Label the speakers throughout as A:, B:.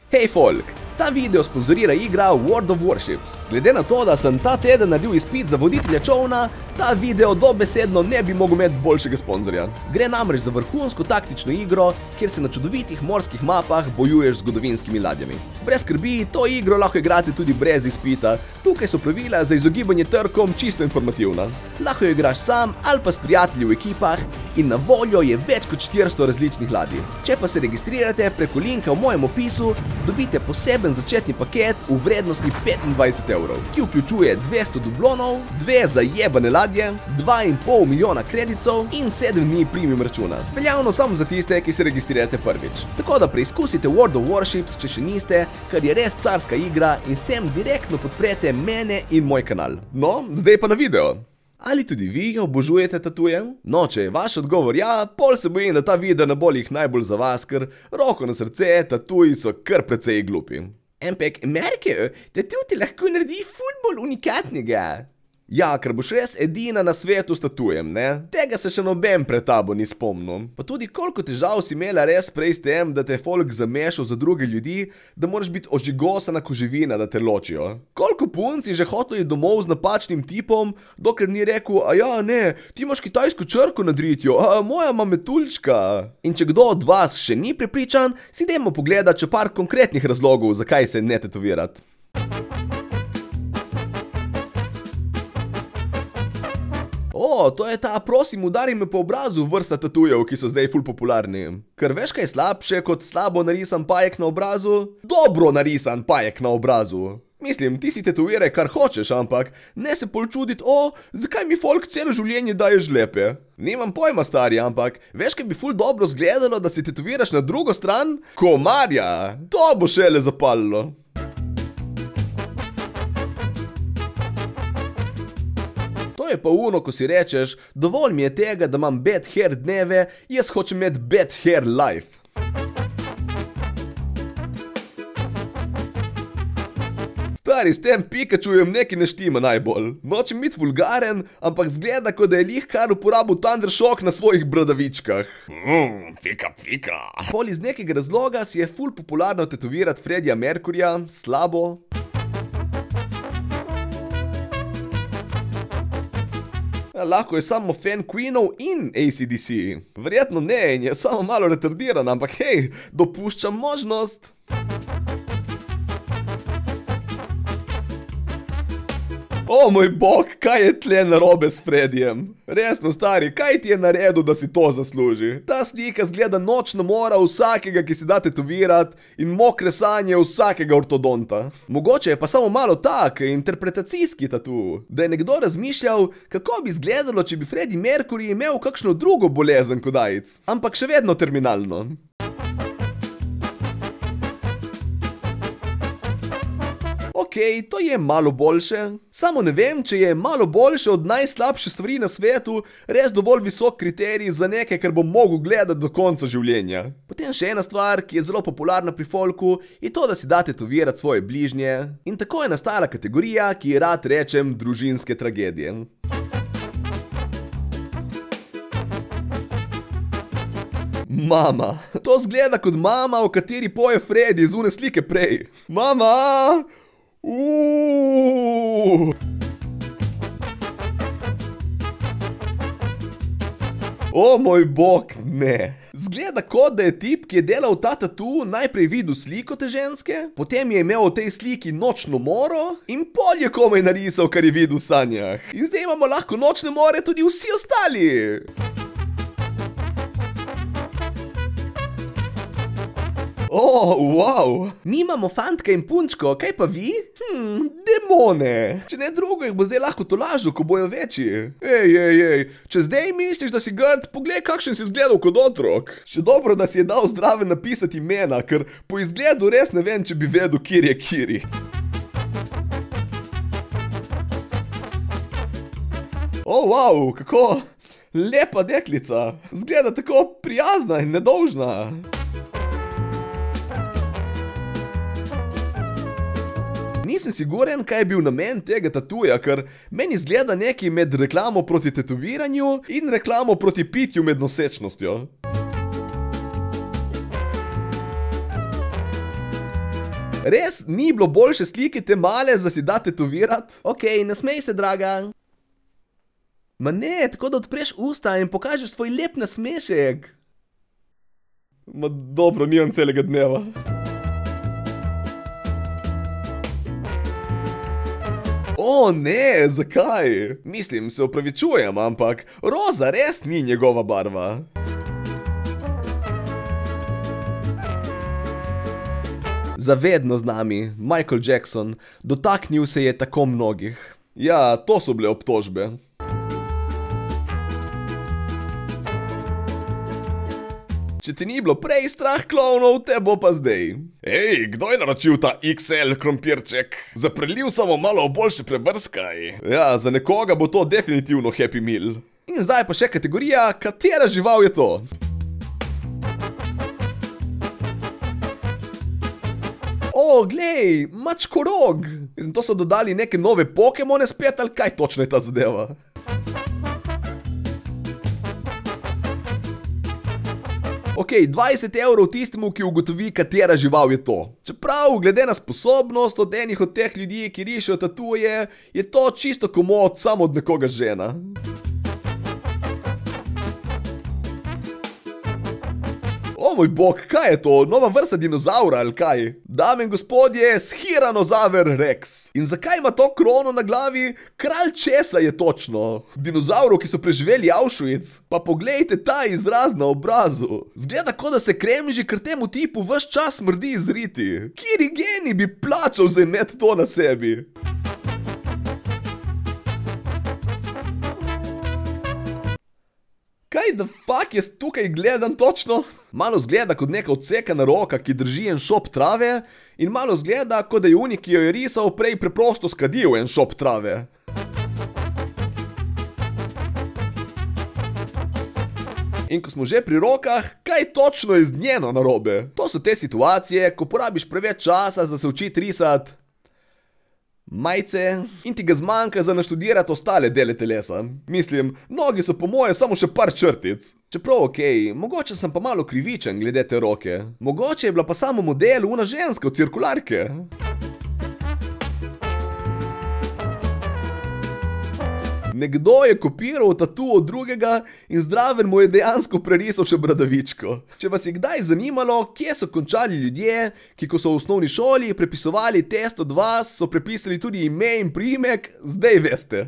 A: Hej folk, ta video sponzorira igra World of Warships. Glede na to, da sem ta teden naredil izpit za voditelja čovna, ta video dobesedno ne bi mogel imeti boljšega sponzorja. Gre namreč za vrhunsko taktično igro, kjer se na čudovitih morskih mapah bojuješ z zgodovinskimi ladjami. Brez skrbi, to igro lahko igrate tudi brez izpita. Tukaj so pravila za izogibanje trkom čisto informativna. Lahko jo igraš sam ali pa s prijatelji v ekipah in na voljo je več kot 400 različnih ladij. Če pa se registrirate preko linka v mojem opisu, dobite poseben začetni paket v vrednosti 25 €, ki vključuje 200 dublonov, 2 zajebane ladje, 2,5 milijona kreditov in 7 dni premium računa. Veljavno samo za tiste, ki se registrirate prvič. Tako da preizkusite World of Warships, če še niste, ker je res carska igra in s tem direktno podprete mene in moj kanal. No, zdaj pa na video. Ali tudi vi obožujete tatuje? No, če je vaš odgovor ja, pol se bojim, da ta video ne bo jih najbolj za vas, ker roko na srce, tatuji so kar precej glupi. Ampak, Marko, tatu ti lahko naredi ful bolj unikatnega. Ja, ker boš res edina na svetu s tatujem, ne? Tega se še noben pred tabo ni spomnil. Pa tudi koliko težav si imela res prej s tem, da te je folk zamešal za druge ljudi, da moraš biti ožigosana koževina, da te ločijo. Koliko punc si že hotel iti domov z napačnim tipom, dokler ni rekel, a ja, ne, ti imaš kitajsko črko na dritju, a moja ima metuljčka. In če kdo od vas še ni prepričan, si dajmo pogledat še par konkretnih razlogov, zakaj se ne tetovirati. O, to je ta prosim udari me po obrazu vrsta tatujev, ki so zdaj ful popularni. Ker veš kaj je slabše kot slabo narisan pajek na obrazu? Dobro narisan pajek na obrazu. Mislim, ti si tatuiraj kar hočeš, ampak ne se pol čuditi, o, zakaj mi folk celo življenje daje žlepe. Nimam pojma, stari, ampak veš kaj bi ful dobro zgledalo, da si tatuviraš na drugo stran? Komarja! To bo šele zapalilo. To je pa uno, ko si rečeš, dovolj mi je tega, da imam bad hair dneve, jaz hočem imeti bad hair life. Stari, s tem Pikachujem nekaj ne štima najbolj. Nočem biti vulgaren, ampak zgleda, kot da je lih kar uporabil Thundershock na svojih bradavičkah. Pika. Pol iz nekega razloga si je ful popularno tetovirati Freddija Mercuryja, slabo. Lahko je samo fan Queenov in AC/DC. Verjetno ne in je samo malo retardiran, ampak hej, dopuščam možnost. O moj bog, kaj je tle narobe s Freddyjem? Resno, stari, kaj ti je naredil, da si to zasluži? Ta slika zgleda nočna mora vsakega, ki si da tetovirati in mokre sanje vsakega ortodonta. Mogoče je pa samo malo tak, interpretacijski tatu. Da je nekdo razmišljal, kako bi izgledalo, če bi Freddie Mercury imel kakšno drugo bolezen kot AIDS. Ampak še vedno terminalno. Okej, to je malo boljše. Samo ne vem, če je malo boljše od najslabše stvari na svetu res dovolj visok kriterij za nekaj, kar bom mogel gledati do konca življenja. Potem še ena stvar, ki je zelo popularna pri folku, je to, da si da tetovirati svoje bližnje. In tako je nastala kategorija, ki ji rad rečem družinske tragedije. Mama. To zgleda kot mama, o kateri poje Freddy iz une slike prej. Mama! O moj bog, ne. Zgleda kot, da je tip, ki je delal ta tatu, najprej videl sliko te ženske, potem je imel v tej sliki nočno moro in pol je komaj narisal, kar je videl v sanjah. In zdaj imamo lahko nočne more tudi vsi ostali. O, wow. Mi imamo fantka in punčko, kaj pa vi? Demone. Če ne drugo, jih bo zdaj lahko tolažil, ko bojo večji. Ej, če zdaj misliš, da si grd, poglej, kakšen si izgledal kot otrok. Še dobro, da si je dal zdrave napisati imena, ker po izgledu res ne vem, če bi vedel, kjer je kiri. O, wow, kako lepa deklica. Zgleda tako prijazna in nedolžna. Nisem siguren, kaj je bil namen tega tatuja, ker meni zgleda nekaj med reklamo proti tetoviranju in reklamo proti pitju med nosečnostjo. Res ni bilo boljše slike te male, za si da tetovirat? Okej, nasmej se, draga. Ma ne, tako da odpreš usta in pokažeš svoj lep nasmešek. Ma dobro, nimam celega dneva. O ne, zakaj? Mislim, se opravičujem, ampak roza res ni njegova barva. Zavedno z nami, Michael Jackson, dotaknil se je tako mnogih. Ja, to so bile obtožbe. Če ti ni bilo prej strah klovnov, te bo pa zdaj. Ej, kdo je naročil ta XL krompirček? Za preliv samo malo boljše prebrskaj. Ja, za nekoga bo to definitivno Happy Meal. In zdaj pa še kategorija, katera žival je to? O, glej, mačkorog. To so dodali neke nove Pokemone spet, ali kaj točno je ta zadeva? Ok, 20 evrov tistemu, ki ugotovi, katera žival je to. Čeprav, glede na sposobnost od enih od teh ljudi, ki rišejo tatuje, je to čisto komod samo od nekoga žena. O moj bog, kaj je to? Nova vrsta dinozaura ali kaj? Dame in gospodje, Schiranosaur Rex. In zakaj ima to krono na glavi? Kralj česa je točno? Dinozaurov, ki so preživeli Auschwitz? Pa poglejte ta izraz na obrazu. Zgleda, kot da se kremži, ker temu tipu ves čas smrdi iz riti. Kiri genij bi plačal za imeti to na sebi? Kaj the fuck jaz tukaj gledam točno? Malo zgleda kot neka odsekana roka, ki drži en šop trave, in malo zgleda, kot da je unik, ki jo je risal, prej preprosto skadil en šop trave. In ko smo že pri rokah, kaj točno je z njeno narobe? To so te situacije, ko porabiš preveč časa, za se učiti risati majice in ti ga zmanjka za naštudirati ostale dele telesa. Mislim, nogi so po moje samo še par črtic. Čeprav okej, mogoče sem pa malo krivičen glede te roke. Mogoče je bila pa samo model una ženska v cirkularke. Nekdo je kopiral tatu od drugega in zraven mu je dejansko prerisal še bradavičko. Če vas je kdaj zanimalo, kje so končali ljudje, ki ko so v osnovni šoli prepisovali test od vas, so prepisali tudi ime in priimek, zdaj veste.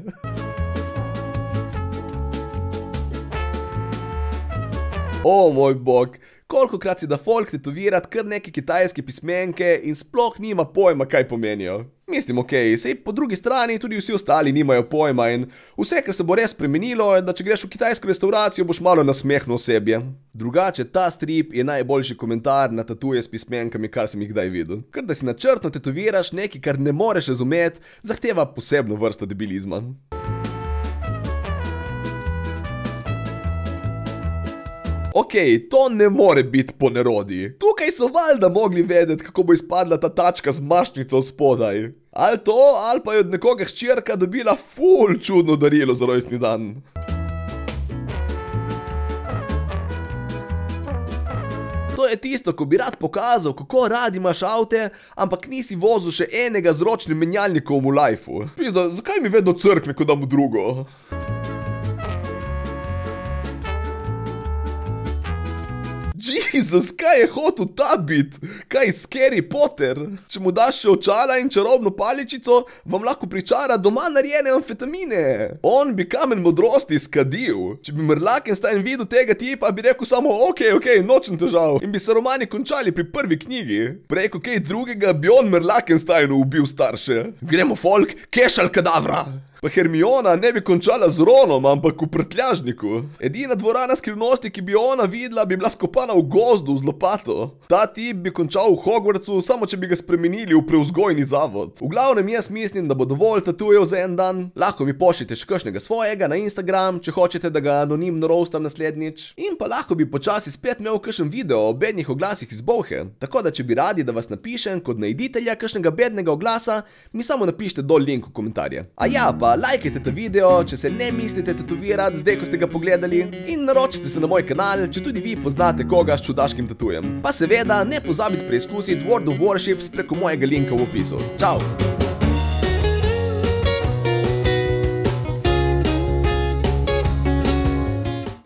A: O moj bog, kolikokrat si da folk tetovirat kar neke kitajske pismenke in sploh nima pojma, kaj pomenijo. Mislim, okej, sej po drugi strani tudi vsi ostali nimajo pojma in vse, kar se bo res spremenilo, je, da če greš v kitajsko restauracijo, boš malo nasmehno osebje. Drugače, ta strip je najboljši komentar na tatuje s pismenkami, kar sem jih kdaj videl. Ker da si načrtno tetoviraš nekaj, kar ne moreš razumeti, zahteva posebno vrsto debilizma. Okej, to ne more biti po nerodi. Tukaj so valjda mogli vedeti, kako bo izpadla ta tačka z mašnico od spodaj. Ali to, ali pa je od nekoga hčerka dobila ful čudno darilo za rojstni dan. To je tisto, ko bi rad pokazal, kako rad imaš avte, ampak nisi vozil še enega z ročnim menjalnikom v lifeu. Pizda, zakaj mi vedno crkne, ko dam v drugo? Jezus, kaj je hotel ta bit? Kaj, Scary Potter? Če mu daš še očala in čarobno paličico, vam lahko pričara doma narejene amfetamine. On bi kamen modrosti skadil. Če bi Merlakenstein videl tega tipa, bi rekel samo okej, nočem težav. In bi se romani končali pri prvi knjigi. Preko kaj drugega bi on Merlakensteinu ubil starše. Gremo folk, Kešal kadavra! Pa Hermiona ne bi končala z Ronom, ampak v prtljažniku. Edina dvorana skrivnosti, ki bi ona videla, bi bila skopana v gozdu z lopato. Ta tip bi končal v Hogwartsu, samo če bi ga spremenili v prevzgojni zavod. V glavnem jaz mislim, da bo dovolj tatujev za en dan. Lahko mi pošljite še kakšnega svojega na Instagram, če hočete, da ga anonimno roastam naslednjič. In pa lahko bi počasi spet imel kakšen video o bednih oglasih iz Bolhe. Tako da če bi radi, da vas napišem kot najditelja kakšnega bednega oglasa, mi samo napišite dol link v komentarje. A ja, pa lajkajte ta video, če se ne mislite tetovirati zdaj, ko ste ga pogledali, in naročite se na moj kanal, če tudi vi poznate koga s čudaškim tatujem. Pa seveda ne pozabite preizkusiti World of Warships preko mojega linka v opisu. Čau!